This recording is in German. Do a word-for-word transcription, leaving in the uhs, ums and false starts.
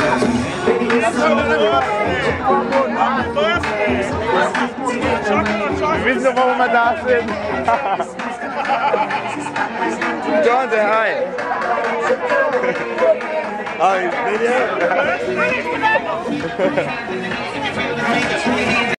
Wir wissen doch, warum wir da sind. John, say hi. Hi, video.